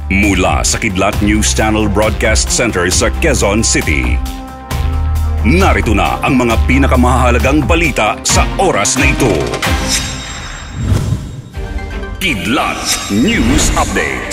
Mula sa Kidlat News Channel Broadcast Center sa Quezon City. Narito na ang mga pinakamahalagang balita sa oras na ito. Kidlat News Updates.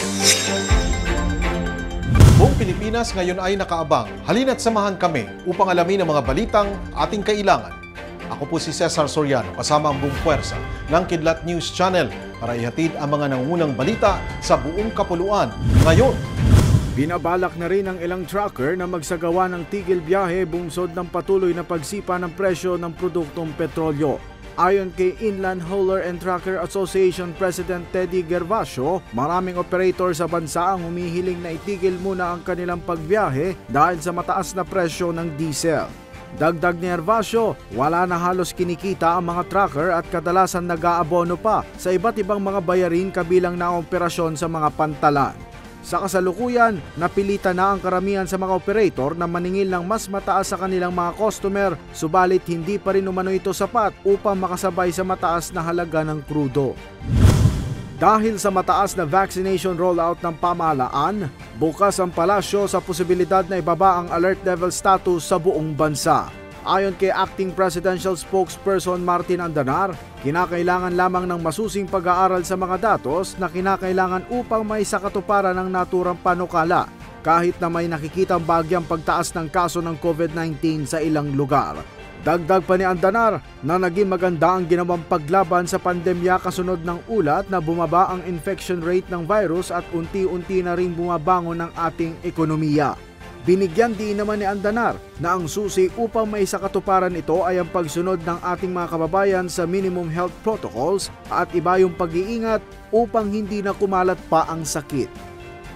Buong Pilipinas ngayon ay nakaabang. Halina't samahan kami upang alamin ang mga balitang ating kailangan. Ako po si Cesar Soriano, kasama ang buong puwersa ng Kidlat News Channel para ihatid ang mga nangungunang balita sa buong kapuluan. Ngayon, binabalak na rin ng ilang trucker na magsagawa ng tigil biyahe bunsod ng patuloy na pagsipa ng presyo ng produktong petrolyo. Ayon kay Inland Hauler and Trucker Association President Teddy Gervasio, maraming operator sa bansa ang humihiling na itigil muna ang kanilang pagbiyahe dahil sa mataas na presyo ng diesel. Dagdag ni Gervasio, wala na halos kinikita ang mga trucker at kadalasan nag-aabono pa sa iba't ibang mga bayarin kabilang na operasyon sa mga pantalan. Sa kasalukuyan, napilitan na ang karamihan sa mga operator na maningil ng mas mataas sa kanilang mga customer, subalit hindi pa rin umano ito sapat upang makasabay sa mataas na halaga ng krudo. Dahil sa mataas na vaccination rollout ng pamahalaan, bukas ang palasyo sa posibilidad na ibaba ang alert level status sa buong bansa. Ayon kay Acting Presidential Spokesperson Martin Andanar, kinakailangan lamang ng masusing pag-aaral sa mga datos na kinakailangan upang maisakatuparan ng naturang panukala kahit na may nakikitang bagyang pagtaas ng kaso ng COVID-19 sa ilang lugar. Dagdag pa ni Andanar na naging maganda ang ginawang paglaban sa pandemya kasunod ng ulat na bumaba ang infection rate ng virus at unti-unti na rin bumabangon ang ating ekonomiya. Binigyan din naman ni Andanar na ang susi upang maisakatuparan ito ay ang pagsunod ng ating mga kababayan sa minimum health protocols at iba yung pag-iingat upang hindi na kumalat pa ang sakit.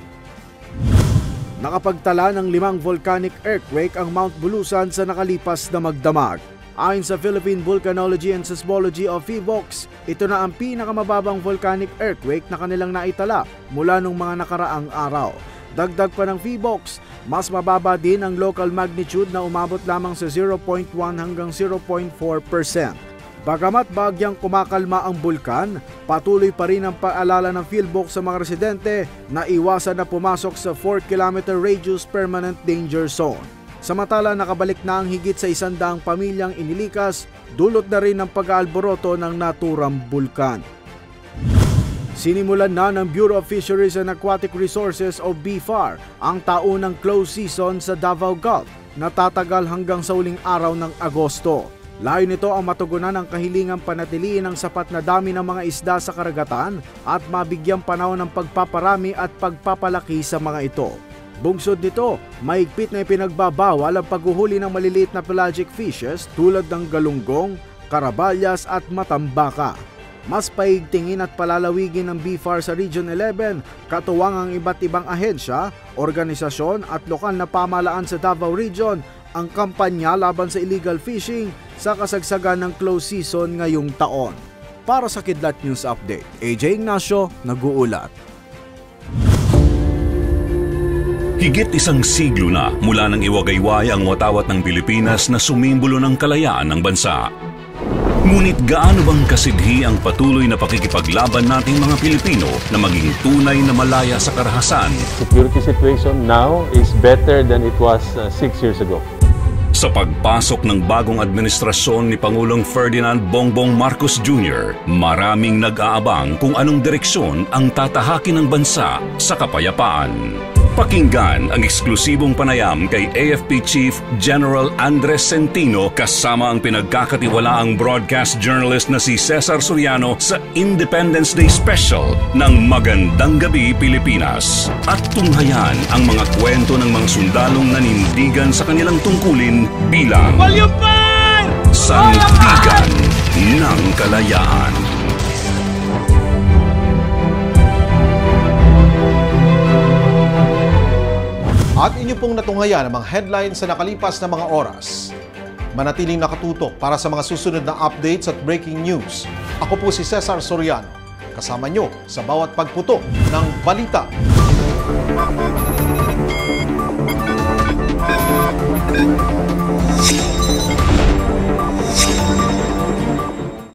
Nakapagtala ng 5 volcanic earthquake ang Mount Bulusan sa nakalipas na magdamag. Ayon sa Philippine Volcanology and Seismology of PHIVOLCS, ito na ang pinakamababang volcanic earthquake na kanilang naitala mula nung mga nakaraang araw. Dagdag pa ng PHIVOLCS, mas mababa din ang local magnitude na umabot lamang sa 0.1 hanggang 0.4%. Bagamat bagyang kumakalma ang bulkan, patuloy pa rin ang paalala ng PhilVOLCS sa mga residente na iwasan na pumasok sa 4-kilometer radius permanent danger zone. Samantala nakabalik na ang higit sa 100 pamilyang inilikas, dulot na rin ng pag-aalboroto ng naturang bulkan. Sinimulan na ng Bureau of Fisheries and Aquatic Resources o BFAR ang taunang close season sa Davao Gulf na tatagal hanggang sa uling araw ng Agosto. Layo nito ang matugunan ang kahilingang panatiliin ng sapat na dami ng mga isda sa karagatan at mabigyang panahon ng pagpaparami at pagpapalaki sa mga ito. Bungsod nito, mahigpit na ipinagbabawal ang paghuhuli ng maliliit na pelagic fishes tulad ng galunggong, karabalyas at matambaka. Mas paigtingin at palalawigin ng BFAR sa Region 11, katuwang ang iba't ibang ahensya, organisasyon at lokal na pamahalaan sa Davao Region ang kampanya laban sa illegal fishing sa kasagsagan ng close season ngayong taon. Para sa Kidlat News Update, AJ Ignacio, nag-uulat. Higit isang siglo na mula nang iwagayway ang watawat ng Pilipinas na sumimbolo ng kalayaan ng bansa. Ngunit gaano bang kasidhi ang patuloy na pakikipaglaban nating mga Pilipino na maging tunay na malaya sa karahasan? Security situation now is better than it was 6 years ago. Sa pagpasok ng bagong administrasyon ni Pangulong Ferdinand Bongbong Marcos Jr., maraming nag-aabang kung anong direksyon ang tatahakin ng bansa sa kapayapaan. Pakinggan ang eksklusibong panayam kay AFP Chief General Andres Centino kasama ang pinagkakatiwalaang broadcast journalist na si Cesar Soriano sa Independence Day Special ng Magandang Gabi Pilipinas. At tunghayan ang mga kwento ng mga sundalong nanindigan sa kanilang tungkulin bilang Sandigan ng Kalayaan. at inyo pong natunghayan ang mga headlines sa nakalipas na mga oras. Manatiling nakatutok para sa mga susunod na updates at breaking news. Ako po si Cesar Soriano, kasama nyo sa bawat pagputok ng balita.